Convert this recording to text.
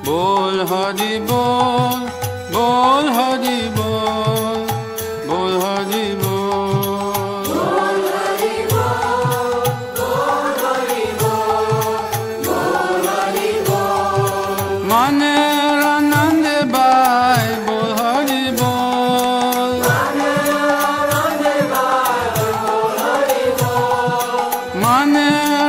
बोल हरि बोल, बोल हरि बोल, बोल हरि बोल, बोल हरि बोल, बोल हरि बोल, बोल हरि बोल। माने आनंद बाई बोल हरि बोल, माने आनंद बाई बोल हरि बोल, माने